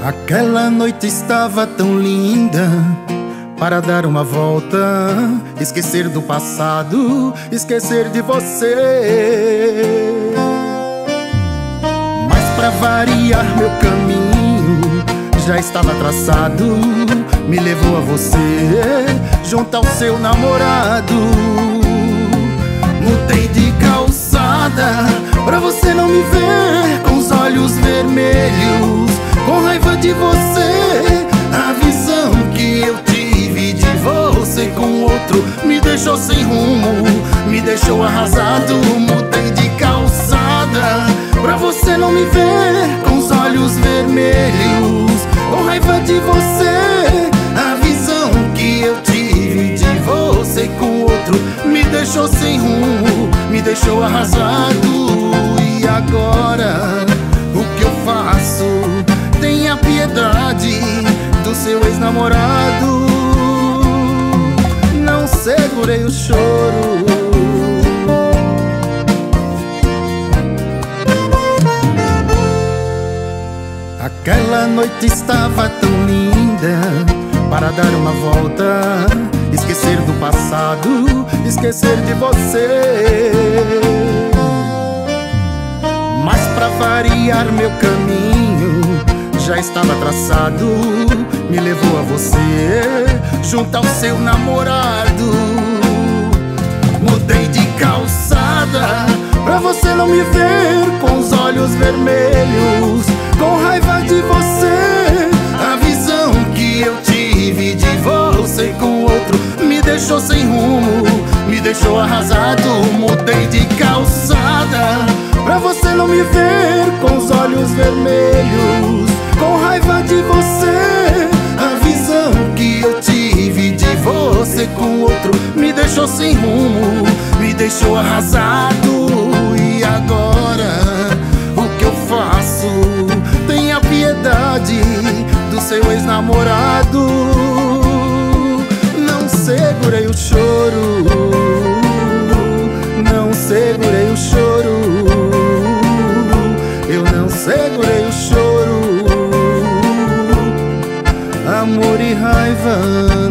Aquela noite estava tão linda para dar uma volta, esquecer do passado, esquecer de você. Mas pra variar meu caminho já estava traçado, me levou a você, junto ao seu namorado. Mudei de calçada pra você não me ver com os olhos vermelhos, com raiva de você. A visão que eu tive de você com outro me deixou sem rumo, me deixou arrasado. Mudei de calçada pra você não me ver com os olhos vermelhos, com raiva de você. A visão que eu tive de você com outro me deixou sem rumo, me deixou arrasado. E agora, o que eu faço? Tenha piedade do seu ex-namorado. Não segurei o choro. Aquela noite estava tão linda para dar uma volta, esquecer do passado, esquecer de você. Mas pra variar meu caminho já estava traçado, me levou a você, junto ao seu namorado. Mudei de calçada pra você não me ver com os olhos vermelhos, com raiva de você. A visão que eu tive de você com outro me deixou sem rumo, me deixou arrasado. Mudei de calçada pra você não me ver com os olhos vermelhos, com raiva de você. A visão que eu tive de você com outro me deixou sem rumo, me deixou arrasado. E agora, o que eu faço? Tenha piedade do seu ex-namorado. Não segurei o choro, não segurei o choro, eu não segurei o choro. Amor e raiva